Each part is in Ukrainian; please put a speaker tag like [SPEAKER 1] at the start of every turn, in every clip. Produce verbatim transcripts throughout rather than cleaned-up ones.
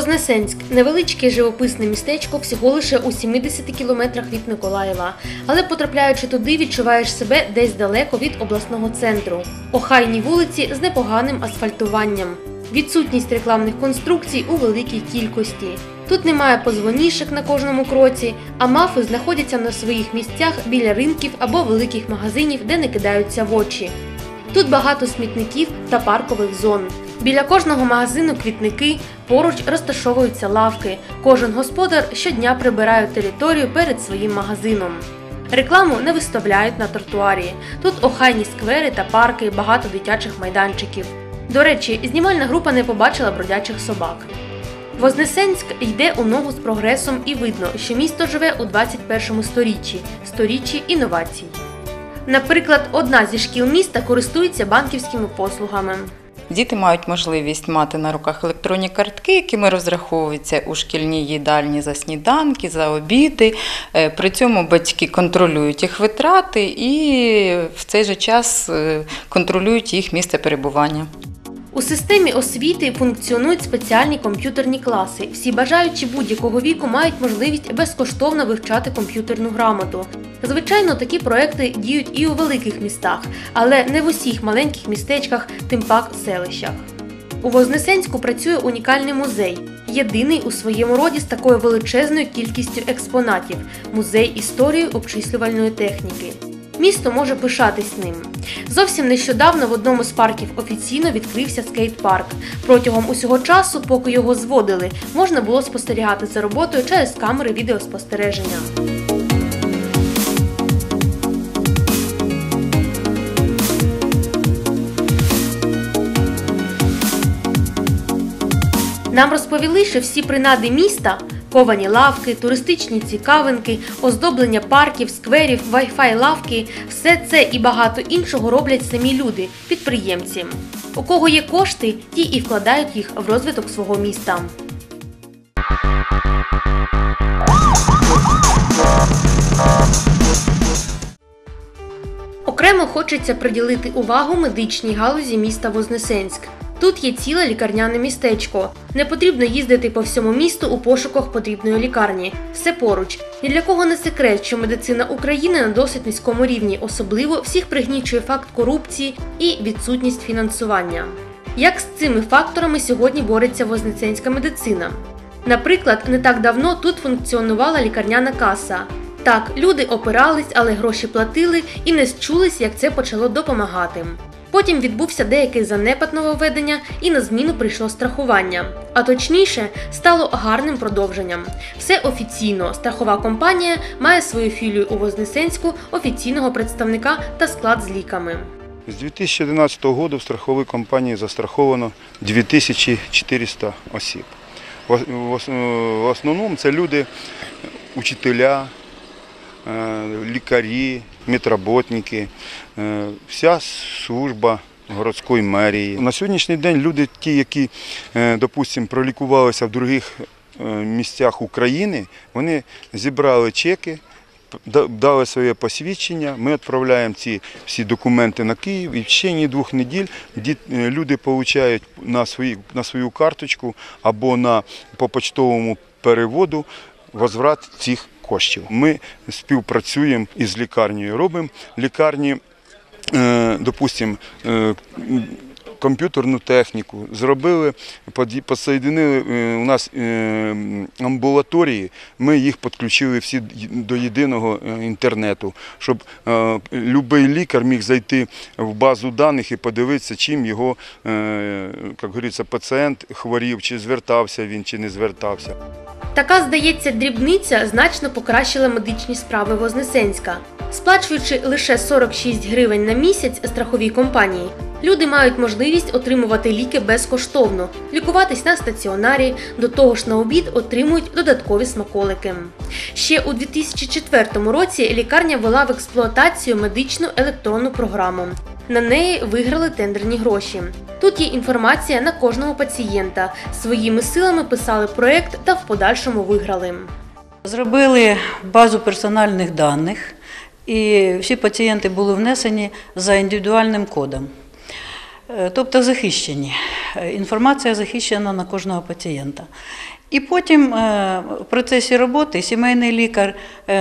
[SPEAKER 1] Вознесенськ – невеличке живописне містечко всього лише у сімдесяти кілометрах від Миколаєва. Але потрапляючи туди, відчуваєш себе десь далеко від обласного центру. Охайні вулиці з непоганим асфальтуванням. Відсутність рекламних конструкцій у великій кількості. Тут немає позвонішок на кожному кроці, а мафи знаходяться на своїх місцях біля ринків або великих магазинів, де не кидаються в очі. Тут багато смітників та паркових зон. Біля кожного магазину квітники, поруч розташовуються лавки. Кожен господар щодня прибирає територію перед своїм магазином. Рекламу не виставляють на тротуарі. Тут охайні сквери та парки, багато дитячих майданчиків. До речі, знімальна група не побачила бродячих собак. Вознесенськ йде у ногу з прогресом і видно, що місто живе у двадцять першому сторіччі – сторіччі інновацій. Наприклад, одна зі шкіл міста користується банківськими послугами.
[SPEAKER 2] Діти мають можливість мати на руках електронні картки, якими розраховуються у шкільній їдальні за сніданки, за обіди. При цьому батьки контролюють їх витрати і в цей же час контролюють їх місце перебування.
[SPEAKER 1] У системі освіти функціонують спеціальні комп'ютерні класи. Всі бажаючі будь-якого віку мають можливість безкоштовно вивчати комп'ютерну грамоту. Звичайно, такі проекти діють і у великих містах, але не в усіх маленьких містечках, тим пак селищах. У Вознесенську працює унікальний музей. Єдиний у своєму роді з такою величезною кількістю експонатів – музей історії обчислювальної техніки. Місто може пишатись ним. Зовсім нещодавно в одному з парків офіційно відкрився скейт-парк. Протягом усього часу, поки його зводили, можна було спостерігати за роботою через камери відеоспостереження. Нам розповіли, що всі принади міста – ковані лавки, туристичні цікавинки, оздоблення парків, скверів, вай-фай лавки – все це і багато іншого роблять самі люди, підприємці. У кого є кошти, ті і вкладають їх в розвиток свого міста. Окремо хочеться приділити увагу медичній галузі міста Вознесенськ. Тут є ціле лікарняне містечко. Не потрібно їздити по всьому місту у пошуках потрібної лікарні. Все поруч. Ні для кого не секрет, що медицина України на досить низькому рівні, особливо всіх пригнічує факт корупції і відсутність фінансування. Як з цими факторами сьогодні бореться вознесенська медицина? Наприклад, не так давно тут функціонувала лікарняна каса. Так, люди опирались, але гроші платили і не счулись, як це почало допомагати. Потім відбувся деякий занепад нововведення і на зміну прийшло страхування. А точніше, стало гарним продовженням. Все офіційно. Страхова компанія має свою філію у Вознесенську, офіційного представника та склад з ліками.
[SPEAKER 3] З дві тисячі одинадцятого року в страховій компанії застраховано дві тисячі чотириста осіб. В основному це люди, учителя, лікарі, медработники, вся служба городської мерії. На сьогоднішній день люди, ті, які, допустимо, пролікувалися в інших місцях України, вони зібрали чеки, дали своє посвідчення, ми відправляємо ці всі документи на Київ і в течение двох неділь люди отримують на свою, на свою карточку або на, по почтовому переводу возврат цих коштів. Ми співпрацюємо із лікарнею, робимо лікарні, допустимо, комп'ютерну техніку, зробили, підсоєднили у нас амбулаторії, ми їх підключили всі до єдиного інтернету, щоб будь-який лікар міг зайти в базу даних і подивитися, чим його, як говориться, пацієнт хворів, чи звертався він, чи не звертався.
[SPEAKER 1] Така, здається, дрібниця значно покращила медичні справи Вознесенська. Сплачуючи лише сорок шість гривень на місяць страховій компанії, люди мають можливість отримувати ліки безкоштовно, лікуватись на стаціонарі, до того ж на обід отримують додаткові смаколики. Ще у дві тисячі четвертому році лікарня ввела в експлуатацію медичну електронну програму. На неї виграли тендерні гроші. Тут є інформація на кожного пацієнта. Своїми силами писали проєкт та в подальшому виграли.
[SPEAKER 4] Зробили базу персональних даних, і всі пацієнти були внесені за індивідуальним кодом, тобто захищені. інформація захищена на кожного пацієнта. І потім в процесі роботи сімейний лікар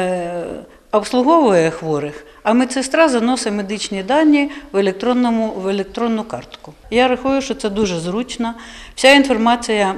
[SPEAKER 4] обслуговує хворих, а медсестра заносить медичні дані в, електронному, в електронну картку. Я рахую, що це дуже зручно. Вся інформація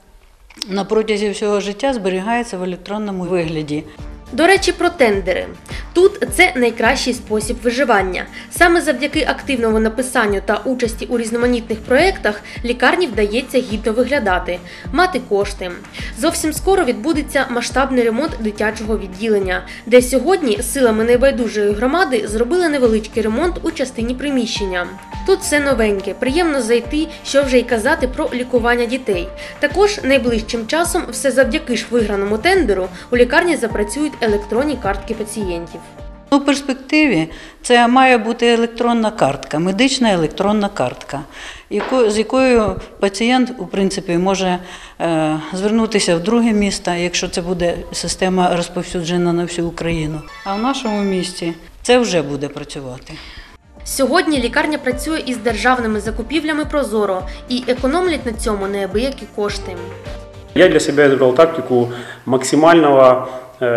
[SPEAKER 4] на протязі всього життя зберігається в електронному вигляді.
[SPEAKER 1] До речі, про тендери. Тут це найкращий спосіб виживання. Саме завдяки активному написанню та участі у різноманітних проєктах лікарні вдається гідно виглядати, мати кошти. Зовсім скоро відбудеться масштабний ремонт дитячого відділення, де сьогодні силами небайдужої громади зробили невеличкий ремонт у частині приміщення. Тут все новеньке, приємно зайти, що вже й казати про лікування дітей. Також найближчим часом, все завдяки ж виграному тендеру, у лікарні запрацюють електронні картки пацієнтів.
[SPEAKER 4] У перспективі це має бути електронна картка, медична електронна картка, з якою пацієнт, у принципі, може звернутися в друге місто, якщо це буде система розповсюджена на всю Україну. А в нашому місті це вже буде працювати.
[SPEAKER 1] Сьогодні лікарня працює із державними закупівлями «Прозоро» і економлять на цьому неабиякі кошти.
[SPEAKER 5] Я для себя избрал тактику максимального,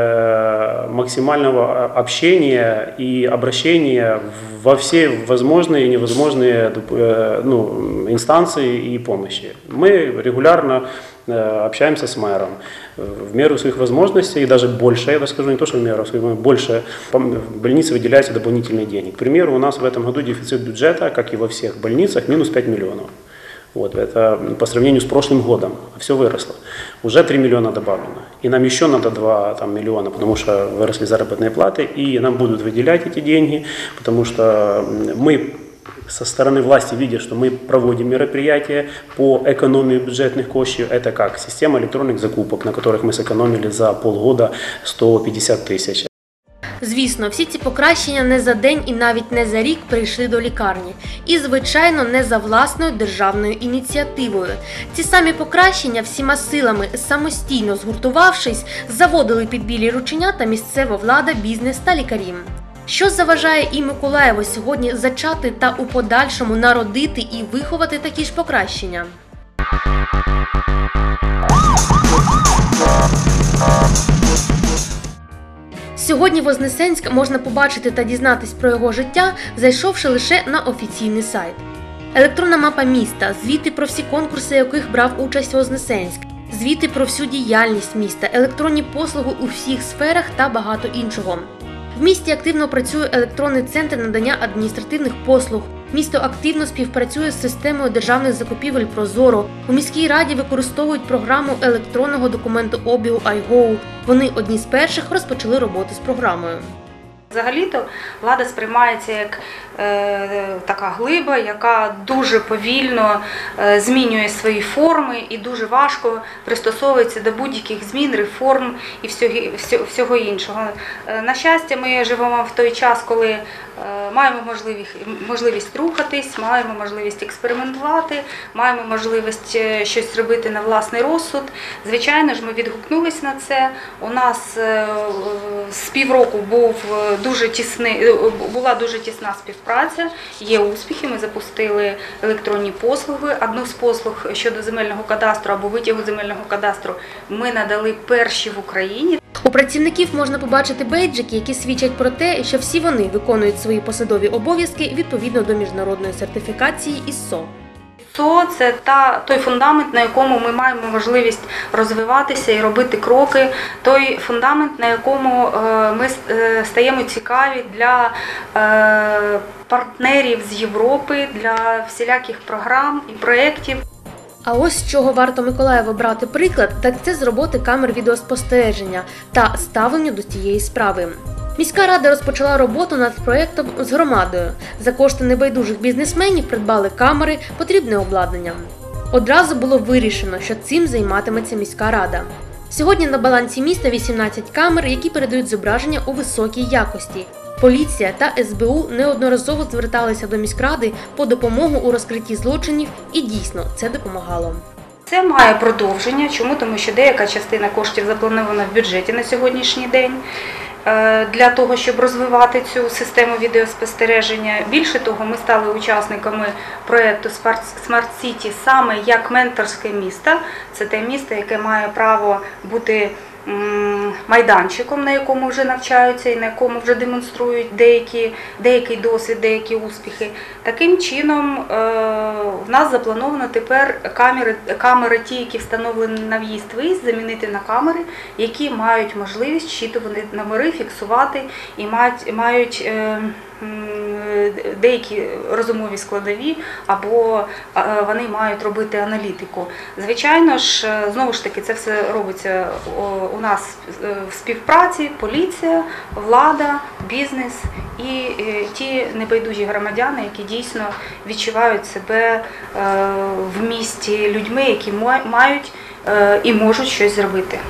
[SPEAKER 5] э, максимального общения и обращения во все возможные и невозможные э, ну, инстанции и помощи. Мы регулярно э, общаемся с мэром в меру своих возможностей, и даже больше, я скажу, не то, что в меру своих, больше в больнице выделяется дополнительные деньги. К примеру, у нас в этом году дефицит бюджета, как и во всех больницах, минус пять миллионов. Вот, это по сравнению с прошлым годом, все выросло. Уже три миллиона добавлено. И нам еще надо два там, миллиона, потому что выросли заработные платы, и нам будут выделять эти деньги, потому что мы со стороны власти видят, что мы проводим мероприятия по экономии бюджетных коштів. Это как система электронных закупок, на которых мы сэкономили за полгода сто пятьдесят тысяч.
[SPEAKER 1] Звісно, всі ці покращення не за день і навіть не за рік прийшли до лікарні. І, звичайно, не за власною державною ініціативою. Ці самі покращення всіма силами, самостійно згуртувавшись, заводили під білі рученята місцева влада, бізнес та лікарі. Що заважає і Миколаєву сьогодні зачати та у подальшому народити і виховати такі ж покращення? Сьогодні Вознесенськ можна побачити та дізнатись про його життя, зайшовши лише на офіційний сайт. Електронна мапа міста, звіти про всі конкурси, в яких брав участь Вознесенськ, звіти про всю діяльність міста, електронні послуги у всіх сферах та багато іншого. В місті активно працює електронний центр надання адміністративних послуг. Місто активно співпрацює з системою державних закупівель «Прозоро». У міській раді використовують програму електронного документообігу ай гоу. Вони одні з перших розпочали роботу з програмою.
[SPEAKER 6] Взагалі-то влада сприймається як е, така глиба, яка дуже повільно е, змінює свої форми і дуже важко пристосовується до будь-яких змін, реформ і всього, всього, всього іншого. Е, на щастя, ми живемо в той час, коли е, маємо можливість, можливість рухатись, маємо можливість експериментувати, маємо можливість щось робити на власний розсуд. Звичайно ж, ми відгукнулись на це. У нас е, з півроку був Дуже тісний, була дуже тісна співпраця, є успіхи, ми запустили електронні послуги. Одну з послуг щодо земельного кадастру або витягу земельного кадастру ми надали перші в Україні.
[SPEAKER 1] У працівників можна побачити бейджики, які свідчать про те, що всі вони виконують свої посадові обов'язки відповідно до міжнародної сертифікації ай ес о.
[SPEAKER 6] То це та, той фундамент, на якому ми маємо можливість розвиватися і робити кроки, той фундамент, на якому е, ми е, стаємо цікаві для е, партнерів з Європи, для всіляких програм і проєктів.
[SPEAKER 1] А ось з чого варто Миколаєву брати приклад, так це з роботи камер відеоспостереження та ставлення до цієї справи. Міська рада розпочала роботу над проєктом з громадою. За кошти небайдужих бізнесменів придбали камери, потрібне обладнання. Одразу було вирішено, що цим займатиметься міська рада. Сьогодні на балансі міста вісімнадцять камер, які передають зображення у високій якості. Поліція та ес бе у неодноразово зверталися до міськради по допомогу у розкритті злочинів і дійсно це допомагало.
[SPEAKER 6] Це має продовження. Чому? Тому що деяка частина коштів запланована в бюджеті на сьогоднішній день. для того, щоб розвивати цю систему відеоспостереження. Більше того, ми стали учасниками проєкту Smart City саме як менторське місто. Це те місто, яке має право бути майданчиком, на якому вже навчаються і на якому вже демонструють деякі, деякий досвід, деякі успіхи. Таким чином, в нас заплановано тепер камери, камери ті, які встановлені на в'їзд-виїзд, замінити на камери, які мають можливість щитувати номери, фіксувати і мають, мають деякі розумові складові, або вони мають робити аналітику. Звичайно ж, знову ж таки, це все робиться у нас в співпраці: поліція, влада, бізнес і ті небайдужі громадяни, які дійсно відчувають себе в місті людьми, які мають і можуть щось зробити.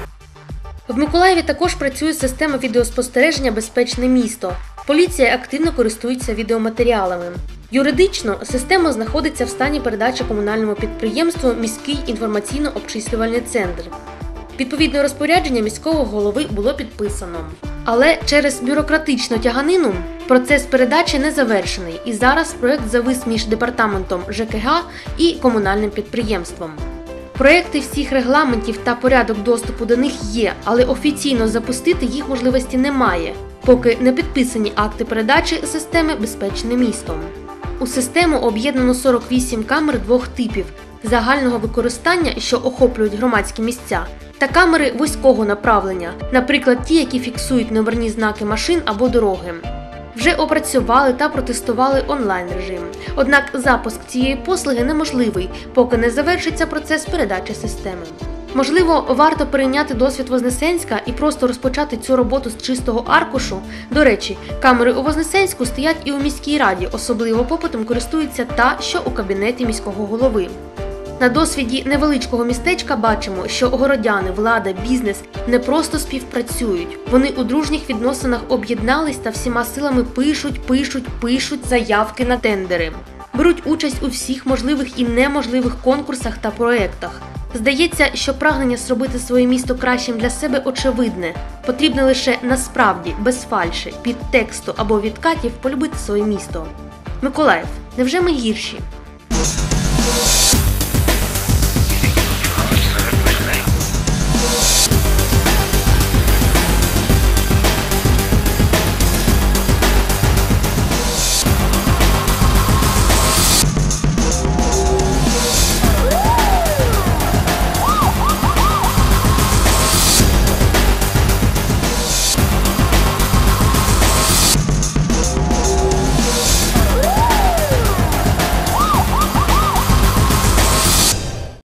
[SPEAKER 1] В Миколаєві також працює система відеоспостереження «Безпечне місто». Поліція активно користується відеоматеріалами. Юридично система знаходиться в стані передачі комунальному підприємству «Міський інформаційно-обчислювальний центр». Відповідне розпорядження міського голови було підписано. Але через бюрократичну тяганину процес передачі не завершений, і зараз проєкт завис між департаментом ЖКГ і комунальним підприємством. Проєкти всіх регламентів та порядок доступу до них є, але офіційно запустити їх можливості немає, поки не підписані акти передачі системи «Безпечне місто». У систему об'єднано сорок вісім камер двох типів загального використання, що охоплюють громадські місця, та камери вузького направлення, наприклад, ті, які фіксують номерні знаки машин або дороги. Вже опрацювали та протестували онлайн-режим. Однак запуск цієї послуги неможливий, поки не завершиться процес передачі системи. Можливо, варто перейняти досвід Вознесенська і просто розпочати цю роботу з чистого аркушу. До речі, камери у Вознесенську стоять і у міській раді, особливо попитом користується та, що у кабінеті міського голови. На досвіді невеличкого містечка бачимо, що городяни, влада, бізнес не просто співпрацюють. Вони у дружніх відносинах об'єднались та всіма силами пишуть, пишуть, пишуть заявки на тендери. Беруть участь у всіх можливих і неможливих конкурсах та проєктах. Здається, що прагнення зробити своє місто кращим для себе очевидне. Потрібно лише насправді, без фальші, під тексту або відкатів полюбити своє місто. Миколаїв, невже ми гірші?